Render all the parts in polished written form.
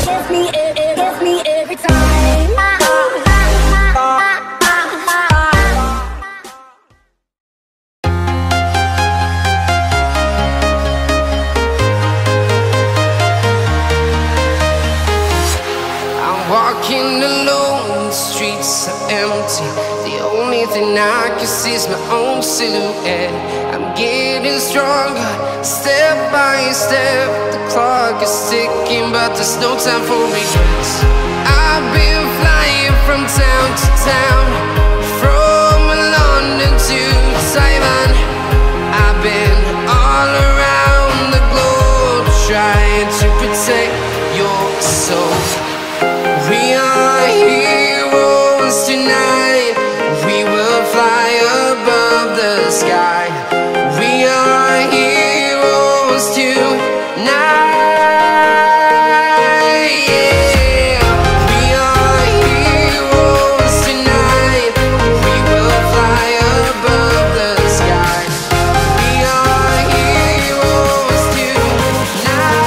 gets me every time. I'm walking alone, the streets are empty. The only thing I can see is my own silhouette. I'm getting stronger, step by step. The clock is ticking, but there's no time for regrets. I've been flying from town to town, from London to Taiwan. I've been all around the globe, trying to protect your soul. We are heroes tonight. We will fly above the sky. We are heroes tonight. Yeah. We are heroes tonight. We will fly above the sky. We are heroes tonight.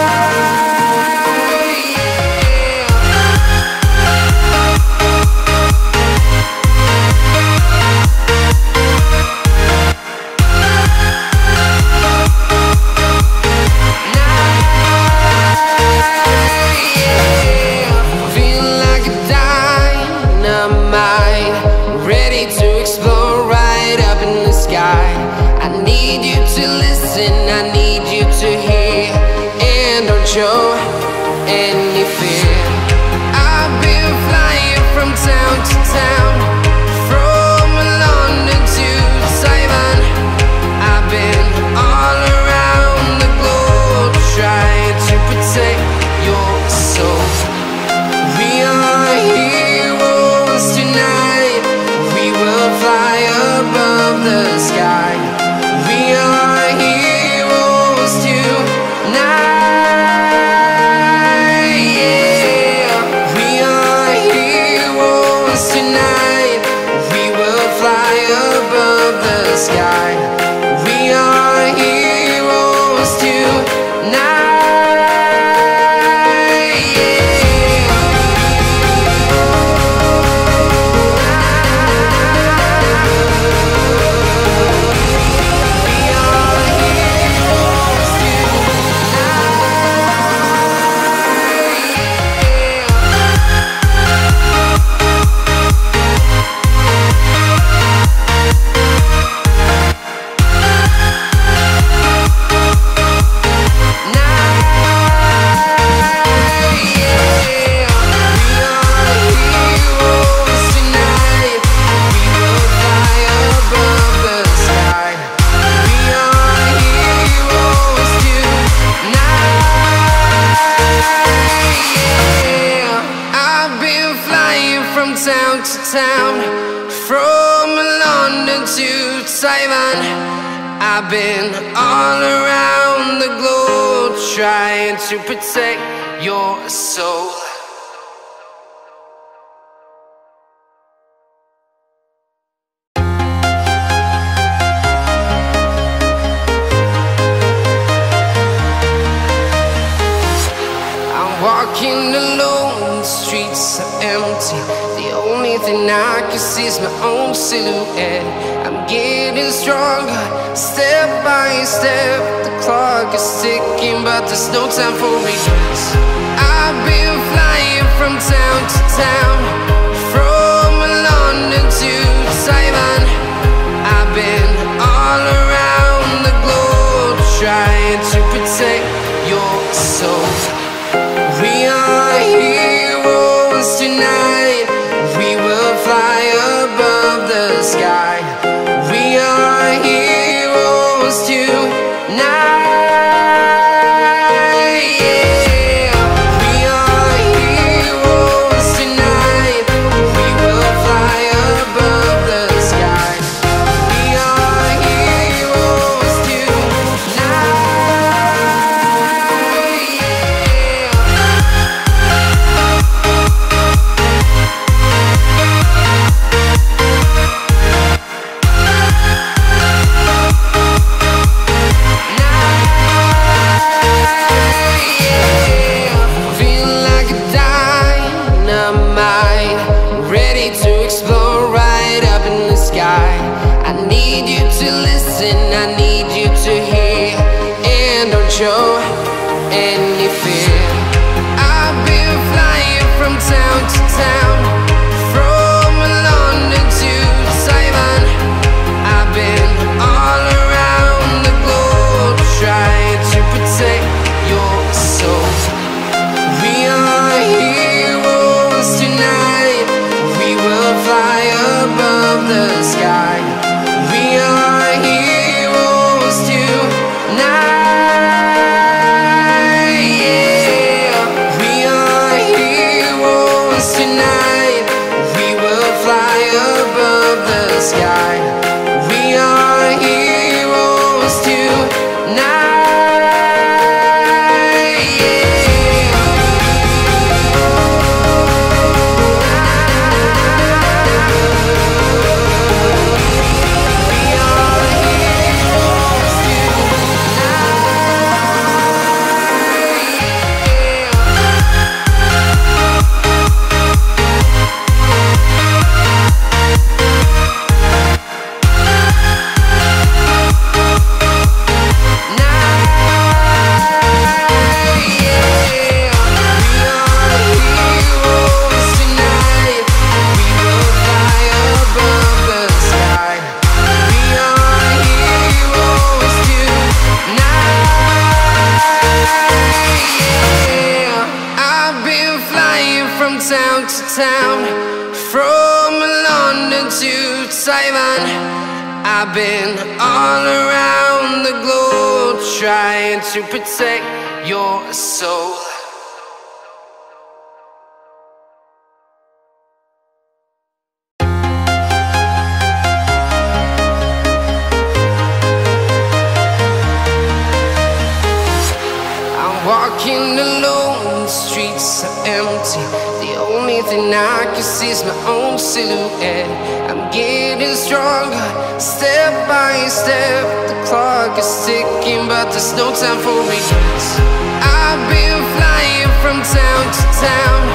I need you to hear, and don't show any fear. I've been flying from town to town, from London to Taiwan. I've been all around the globe, trying to protect your soul. We are heroes tonight. We will fly above the sky. We are heroes tonight. Yeah. We are heroes tonight. We will fly above the sky. We are heroes tonight. Town to town, from London to Taiwan. I've been all around the globe, trying to protect your soul. I'm walking alone, the streets are empty. The only thing I can see is my own silhouette. I'm getting stronger, step by step. The clock is ticking, but there's no time for regrets. I've been flying from town to town, from London to Taiwan. I've been all around the globe, trying to protect your soul. We are heroes tonight. We will fly above the sky. We are heroes tonight. Yeah. We are heroes tonight. We will fly above the sky. We are heroes tonight. Yeah. any fear. I've been flying from town to town, from London to Taiwan. I've been all around the globe trying to protect your soul. We are heroes tonight. We will fly above the sky. We are heroes tonight. Yeah. We are heroes tonight. We will fly above the sky. We are heroes tonight. Town to town, from London to Taiwan. I've been all around the globe trying to protect your soul. I'm walking alone, the streets are empty. The only thing I can see is my own silhouette. I'm getting stronger, step by step. The clock is ticking, but there's no time for regrets. I've been flying from town to town,